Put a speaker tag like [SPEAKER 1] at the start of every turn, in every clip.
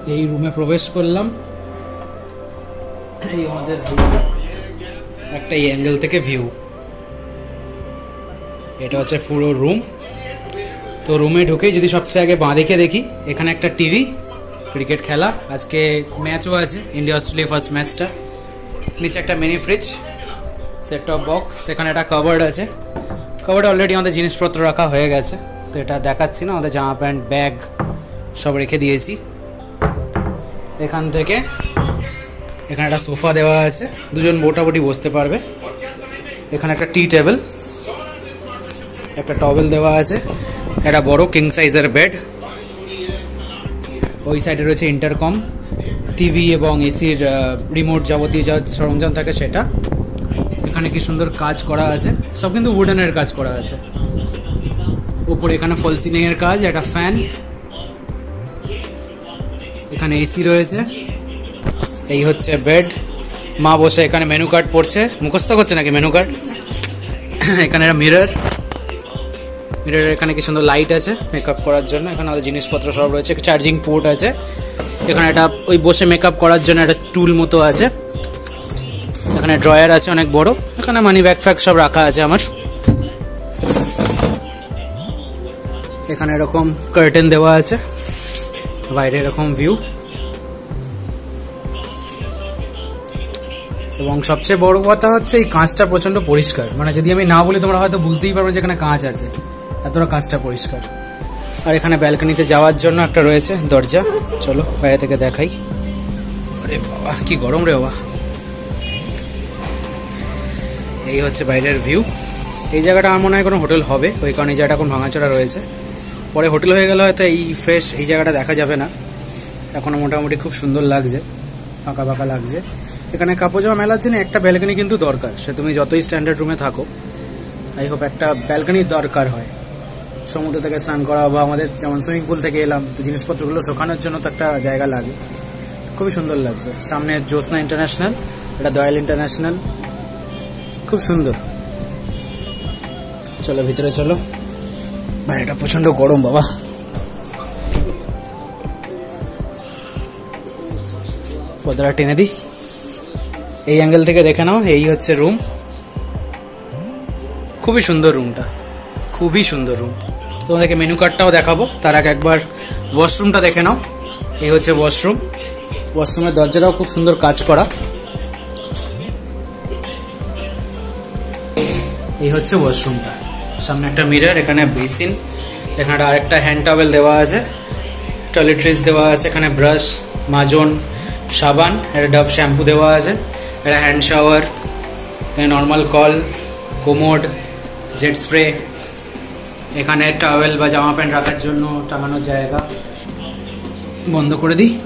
[SPEAKER 1] এই রুমে প্রবেশ করলাম। এই আমাদের একটা এই অ্যাঙ্গেল থেকে ভিউ, এটা হচ্ছে পুরো রুম। তো রুমে ঢুকে যদি সবচেয়ে আগে বাঁ দিকে দেখি, এখানে একটা টিভি, ক্রিকেট খেলা, আজকে ম্যাচও আছে, ইন্ডিয়া অস্ট্রেলিয়া ফার্স্ট ম্যাচটা। নিচে একটা mini fridge, set top box, এখানে একটা কাবার্ড আছে। কাবার্ডে অলরেডি আমাদের জিনিসপত্র রাখা হয়ে গেছে, তো এটা দেখাচ্ছি না। আমাদের জামা প্যান্ট, ব্যাগ সব রেখে দিয়েছি। এখান থেকে এখানে একটা সোফা দেওয়া আছে, দুজন মোটামুটি বসতে পারবে। এখানে একটা টি টেবিল, একটা টওয়েল দেওয়া আছে, একটা বড় কিং সাইজের বেড। ওই সাইডে রয়েছে ইন্টারকম, টিভি এবং এসির রিমোট, যাবতীয় যা সরঞ্জাম থাকে সেটা। এখানে কি সুন্দর কাজ করা আছে, সব কিন্তু উডেনের কাজ করা আছে। উপরে এখানে ফল সিলিংয়ের কাজ, একটা ফ্যান, এখানে এসি রয়েছে। এই হচ্ছে বেড। মা বসে এখানে মেনু কার্ড পড়ছে, মুখস্থ করছে নাকি মেনু কার্ড। এখানে একটা মিরর, মিররের এখানে কি সুন্দর লাইট আছে মেকআপ করার জন্য। এখানে আমাদের জিনিসপত্র সব রয়েছে, চার্জিং পোর্ট আছে। এখানে একটা ওই বসে মেকআপ করার জন্য একটা টুল মতো আছে। এখানে ড্রয়ার আছে অনেক বড়, এখানে মানি ব্যাগ ফ্যাগ সব রাখা আছে আমার। এখানে এরকম কার্টেন দেওয়া আছে, বাইরে এরকম ভিউ। এবং সবচেয়ে বড় কথা হচ্ছে এই কাঁচটা প্রচন্ড পরিষ্কার, মানে যদি আমি না বলি তোমরা হয়তো বুঝতেই পারবে যে এখানে কাঁচ আছে, এতটা কাঁচটা পরিষ্কার। আর এখানে ব্যালকনিতে যাওয়ার জন্য একটা রয়েছে দরজা, চলো বাইরে থেকে দেখাই। আরে বাবা কি গরম রে বাবা। এই হচ্ছে বাইরের ভিউ। এই জায়গাটা আমার মনে হয় কোনো হোটেল হবে, ওই কারণে এই জায়গাটা এখন ভাঙাচোরা রয়েছে। পরে হোটেল হয়ে গেলে হয়তো এই ফ্রেশ এই জায়গাটা দেখা যাবে না। এখনো মোটামুটি খুব সুন্দর লাগছে, ফাঁকা ফাঁকা লাগছে। এখানে কাপড় জামা মেলার জন্য একটা ব্যালকনি কিন্তু দরকার, সে তুমি যতই স্ট্যান্ডার্ড রুমে থাকো। আই হোপ একটা ব্যালকনির দরকার হয়, সমুদ্র থেকে স্নান করা বা আমাদের যেমন সুইমিং পুল থেকে এলাম, তো জিনিসপত্রগুলো শোকানোর জন্য তো একটা জায়গা লাগে। খুবই সুন্দর লাগছে। সামনে জ্যোৎস্না ইন্টারন্যাশনাল, এটা দয়াল ইন্টারন্যাশনাল, খুব সুন্দর। চলো ভিতরে চলো, বাইরেটা প্রচন্ড গরম বাবা। পর্দাটা টেনে দিই, এই অ্যাঙ্গেল থেকে দেখে নাও। এই হচ্ছে রুম, খুবই সুন্দর রুমটা, খুবই সুন্দর রুম। তোমাদেরকে মেনু কার্ডটাও দেখাবো, তার আগে একবার ওয়াশরুমটা দেখে নাও। এই হচ্ছে ওয়াশরুম, ওয়াশরুমের দরজাটাও খুব সুন্দর কাজ করা। এই হচ্ছে ওয়াশরুমটা, সামনে একটা মিরর, এখানে বেসিন, এখানে আরেকটা হ্যান্ড টাওয়েল দেওয়া আছে, টয়লেট্রিজ দেওয়া আছে, এখানে ব্রাশ, মাজন, সাবান, একটা ডাব শ্যাম্পু দেওয়া আছে, একটা হ্যান্ড শাওয়ার, এখানে নর্মাল কল, কোমোড, জেট স্প্রে, এখানে টাওয়েল বা জামা প্যান্ট রাখার জন্য টাঙানোর জায়গা। বন্ধ করে দিই।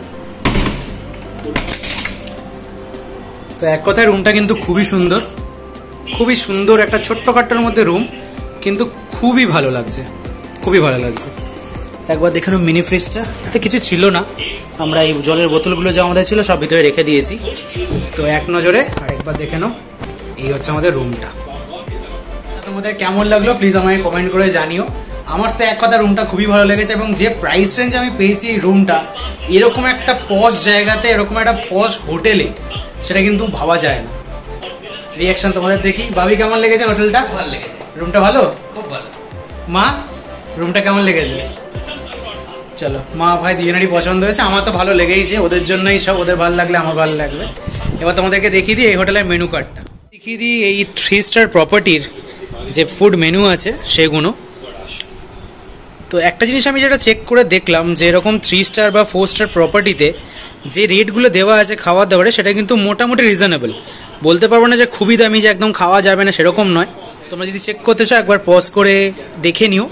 [SPEAKER 1] তো এক কথায় রুমটা কিন্তু খুবই সুন্দর, খুবই সুন্দর একটা ছোট্ট কাট্টার মধ্যে রুম, কিন্তু খুবই ভালো লাগছে, খুবই ভালো লাগছে। একবার দেখে নাও মিনি ফ্রিজটা, এতে কিছু ছিল না, আমরা এই জলের বোতলগুলো যা আমাদের ছিল সব ভিতরে রেখে দিয়েছি। তো এক নজরে আরেকবার দেখে নাও, এই হচ্ছে আমাদের রুমটা। তোমাদের কেমন লাগলো প্লিজ আমাকে কমেন্ট করে জানিও। আমার তো এক কথা রুমটা খুবই ভালো লেগেছে, এবং যে প্রাইস রেঞ্জ আমি পেয়েছি এই রুমটা, এরকম একটা পশ জায়গাতে, এরকম একটা পশ হোটেলে, সেটা কিন্তু ভাবা যায় না। রিয়াকশন তোমাদের দেখি। ভাবি কেমন লেগেছে হোটেলটা?
[SPEAKER 2] ভালো লেগেছে,
[SPEAKER 1] রুমটা ভালো,
[SPEAKER 2] খুব ভালো।
[SPEAKER 1] মা রুমটা কেমন লেগেছে? চলো মা ভাই দুজনেরই পছন্দ হয়েছে, আমার তো ভালো লেগেইছে, ওদের জন্যই সব, ওদের ভালো লাগলে আমার ভালো লাগবে। এবার তোমাদেরকে দেখিয়ে দিই এই হোটেলের মেনু কার্ডটা, দেখিয়ে দিই এই 3 স্টার প্রপার্টির যে ফুড মেনু আছে সেগুলো। তো একটা জিনিস আমি যেটা চেক করে দেখলাম, যে এরকম 3 স্টার বা 4 স্টার প্রপার্টিতে যে রেটগুলো দেওয়া আছে খাওয়া দাওয়ারে, সেটা কিন্তু মোটামুটি রিজনেবল। বলতে পারবো না যে খুবই দামি, যে একদম খাওয়া যাবে না সেরকম নয়। তোমরা যদি চেক করতে চাও একবার পজ করে দেখে নিও।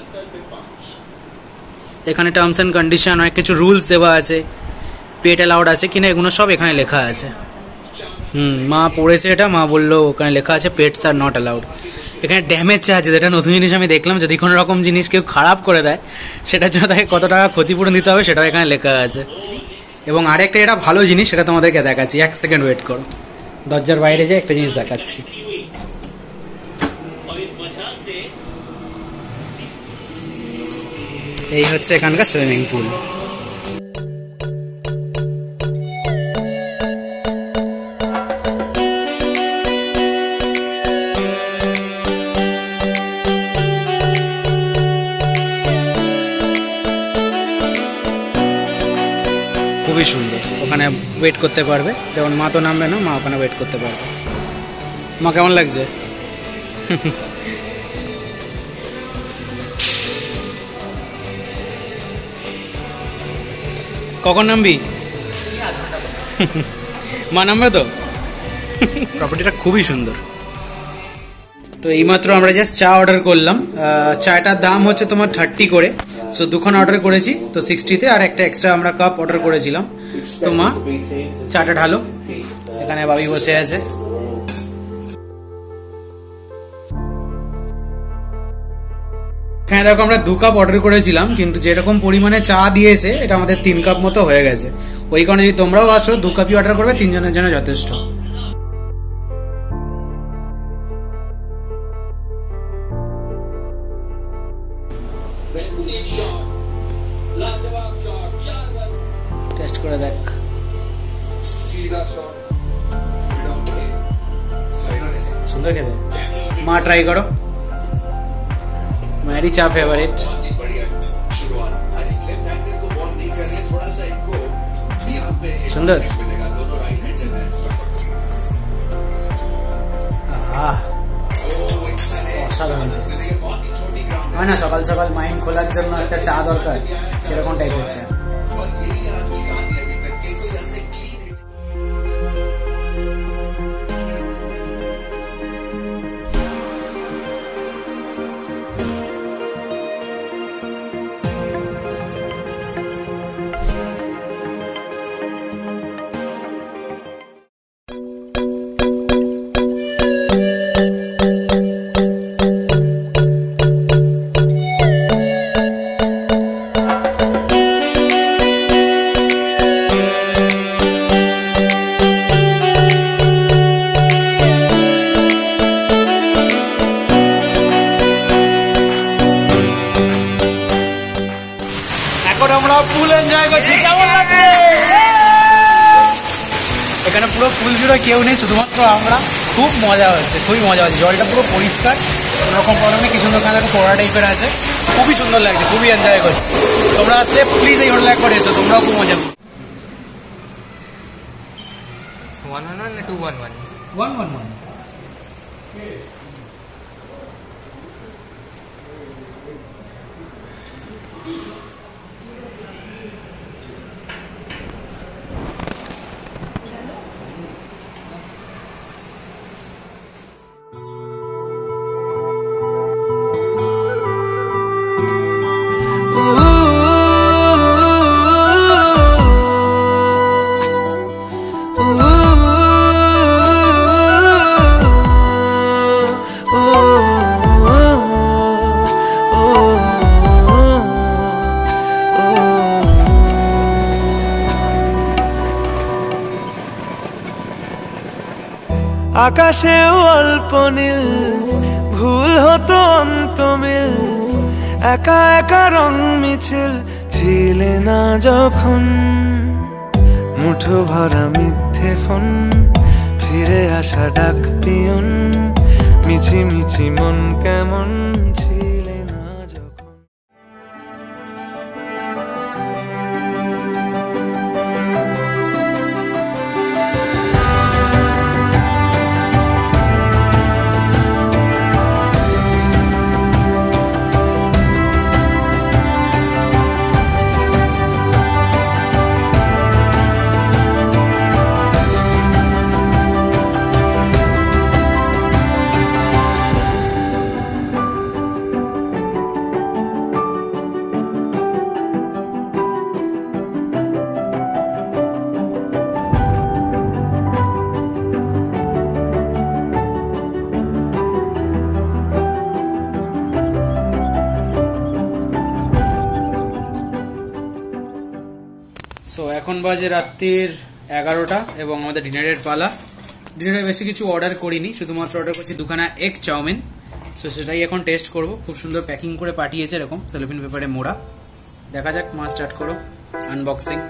[SPEAKER 1] এখানে টার্মস অ্যান্ড কন্ডিশন, অনেক কিছু রুলস দেওয়া আছে, পেট অ্যালাউড আছে কিনা এগুলো সব এখানে লেখা আছে। মা পড়েছে এটা, মা বললো ওখানে লেখা আছে পেটস আর নট অ্যালাউড। এখানে ড্যামেজ আছে, যেটা নতুন জিনিস আমি দেখলাম, যদি কোনো রকম জিনিস কেউ খারাপ করে দেয় সেটার জন্য তাকে কত টাকা ক্ষতিপূরণ দিতে হবে সেটাও এখানে লেখা আছে। এবং আরেকটা এটা ভালো জিনিস, সেটা তোমাদেরকে দেখাচ্ছি, 1 সেকেন্ড ওয়েট করো, দরজার বাইরে যে একটা জিনিস দেখাচ্ছি। এই হচ্ছে এখানকার সুইমিং পুল। খুবই সুন্দর। ওখানে ওয়েট করতে পারবে, যেমন মা তো নামবে না, মা ওখানে ওয়েট করতে পারবে। মা কেমন লাগছে? কখন নামবি? মা নামবে তো? প্রপার্টিটা খুবই সুন্দর। তো এইমাত্র আমরা জাস্ট চা অর্ডার করলাম। চাটার দাম হচ্ছে তোমার 30 করে। সো দুখানা অর্ডার করেছি, তো 60-তে, আর একটা এক্সট্রা আমরা কাপ অর্ডার করেছিলাম। তো মা চাটা ঢালো, এখানে বাবি বসে আছে। এখানে দেখো আমরা 2 কাপ অর্ডার করেছিলাম, কিন্তু যেরকম পরিমাণে চা দিয়েছে এটা আমাদের 3 কাপ মতো হয়ে গেছে। ওই কারণে যদি তোমরাও আছো 2 কাপই অর্ডার করবে, 3 জনের জন্য যথেষ্ট। টেস্ট করে দেখ। সুন্দর খেতে। মা ট্রাই করো, मेरी चा फेवरेट। সুন্দর। হয় না সকাল সকাল মাইন্ড খোলার জন্য একটা চা দরকার, সেরকম টাইপের চা। এখন আমরা পুল এনজয় করছি, কেমন লাগছে? এখানে পুরো পুল জুড়ে কেউ নেই, শুধুমাত্র আমরা। খুব মজা হচ্ছে, খুবই মজা হচ্ছে। জলটা পুরো পরিষ্কার, কোনোরকম প্রবলেম নেই। কি সুন্দর খানা পোড়া টাইপের আছে, খুবই সুন্দর লাগছে, খুবই এনজয় করছি। তোমরা আসলে প্লিজ এই হোটেলে একবার এসো, তোমরাও খুব মজা।
[SPEAKER 2] 111 না 211?
[SPEAKER 1] 111।
[SPEAKER 3] আকাশে অল্প নীল, ভুল হতো অন্ত মিল, একা একা রং মিছিল ছিলে না যখন। মুঠো ভরা মিথ্যে ফোন, ফিরে আসা ডাক পিয়ন, মিছি মিছি মন কেমন ছিলে না যখন।
[SPEAKER 1] সো এখন বাজে রাত্রির 11টা এবং আমাদের ডিনারের পালা। ডিনারে বেশি কিছু অর্ডার করিনি, শুধুমাত্র অর্ডার করছি 2খানা এগ চাউমিন। সো সেটাই এখন টেস্ট করব। খুব সুন্দর প্যাকিং করে পাঠিয়েছে, এরকম সেলোফিন পেপারে মোড়া। দেখা যাক, মা স্টার্ট করো আনবক্সিং।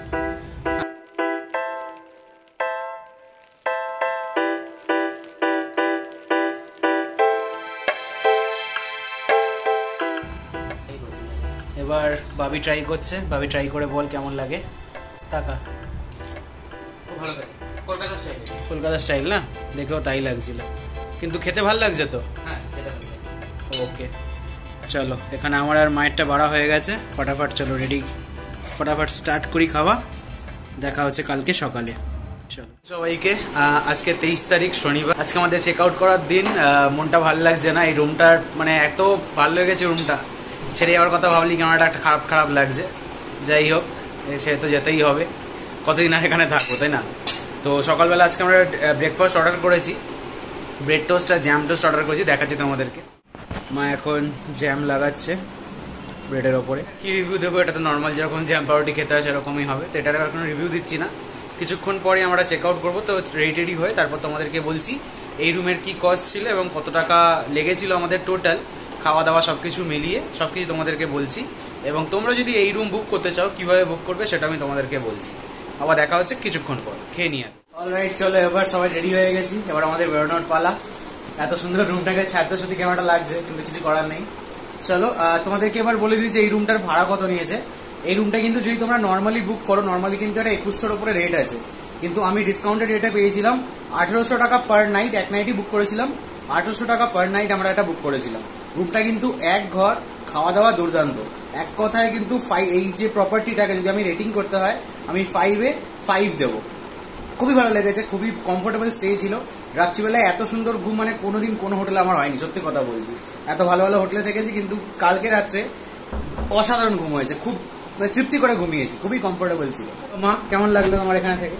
[SPEAKER 1] এবার বাবি ট্রাই করছে, বাবি ট্রাই করে বল কেমন লাগে। টাকা
[SPEAKER 2] খুব ভালো লাগে, কলকাতা স্টাইলে।
[SPEAKER 1] কলকাতা স্টাইল না, দেখেও তাই লাগছিল, কিন্তু খেতে ভালো লাগছে তো।
[SPEAKER 2] হ্যাঁ, খেতে ভালো লাগে।
[SPEAKER 1] ওকে চলো, এখানে আমার আর মায়েরটা বাড়া হয়ে গেছে, ফটাফট চলো রেডি, ফটাফট স্টার্ট করি খাওয়া। দেখা হচ্ছে কালকে সকালে। চলো সবাইকে, আজকে 23 তারিখ শনিবার, আজকে আমাদের চেক আউট করার দিন। মনটা ভালো লাগছে না, এই রুমটার মানে এত ভালো লেগেছে রুমটা, ছেড়ে যাওয়ার কথা ভাবলি কেমন একটা খারাপ খারাপ লাগছে। যাই হোক, ছেড়ে তো যেতেই হবে, কতদিন আর এখানে থাকবো, তাই না? তো সকালবেলা আজকে আমরা ব্রেকফাস্ট অর্ডার করেছি, ব্রেড টোস্ট আর জ্যাম টোস্ট অর্ডার করেছি, দেখাচ্ছি তোমাদেরকে। মা এখন জ্যাম লাগাচ্ছে ব্রেডের ওপরে। কি রিভিউ দেবো, এটা তো নর্মাল যেরকম জ্যাম পাউরুটি খেতে হয় সেরকমই হবে, তো এটার আর কোনো রিভিউ দিচ্ছি না। কিছুক্ষণ পরে আমরা চেক আউট করবো, তো রেডি হয়ে তারপর তোমাদেরকে বলছি এই রুমের কি কস্ট ছিল এবং কত টাকা লেগেছিল আমাদের টোটাল, খাওয়া দাওয়া সব কিছু মিলিয়ে সব কিছু তোমাদেরকে বলছি। এবং তোমরা যদি এই রুম বুক করতে চাও কিভাবে বুক করবে সেটা আমি তোমাদেরকে বলছি। আবার দেখা হচ্ছে কিছুক্ষণ পর, খেয়ে নিয়ে। অলরাইট চলো, এবার সবাই রেডি হয়ে গেছি, এবার আমাদের বেরোনোর পালা। এত সুন্দর রুমটাকে ছাড়তে সত্যি কেমনটা লাগছে, কিন্তু কিছু করার নেই। চলো তোমাদেরকে এবার বলে দিই যে এই রুমটার ভাড়া কত নিয়েছে। এই রুমটা কিন্তু যদি তোমরা নর্মালি বুক করো, নর্মালি কিন্তু এটা 2100-র উপরে রেট আছে, কিন্তু আমি ডিসকাউন্টেড রেটে পেয়েছিলাম 1800 টাকা পার নাইট। এক নাইটই বুক করেছিলাম, 1800 টাকা পার নাইট আমরা এটা বুক করেছিলাম। রুমটা কিন্তু এক ঘর, খাওয়া দাওয়া দুর্দান্ত। এক কথায় কিন্তু এই যে প্রপার্টিটাকে যদি আমি রেটিং করতে হয়, আমি 5-এ 5 দেবো। খুবই ভালো লেগেছে, খুবই কমফোর্টেবল স্টে ছিল। রাত্রিবেলায় এত সুন্দর ঘুম মানে কোনোদিন কোনো হোটেলে আমার হয়নি, সত্যি কথা বলছি। এত ভালো ভালো হোটেলে থেকেছি, কিন্তু কালকে রাত্রে অসাধারণ ঘুম হয়েছে, খুব তৃপ্তি করে ঘুমিয়েছি, খুবই কমফোর্টেবল ছিল। মা কেমন লাগলো আমার এখানে থেকে?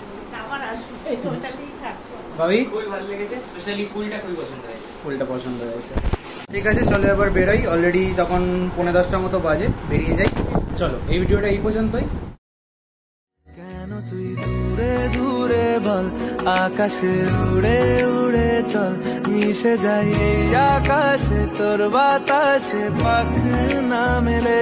[SPEAKER 1] ভাবি
[SPEAKER 2] খুবই ভালো লেগেছে, স্পেশালি পুলটা খুবই পছন্দ হয়েছে।
[SPEAKER 1] ফুলটা পছন্দ হয়েছে। ঠিক আছে চলো এবার বেরোই, অলরেডি তখন 9:45 মতো বাজে, বেরিয়ে যাই। চলো এই ভিডিওটা এই পর্যন্তই।
[SPEAKER 3] কেন তুই দূরে দূরে বল, আকাশে উড়ে উড়ে চল, মিশে যাই এই আকাশে তোর বাতাসে, পাখ না মেলে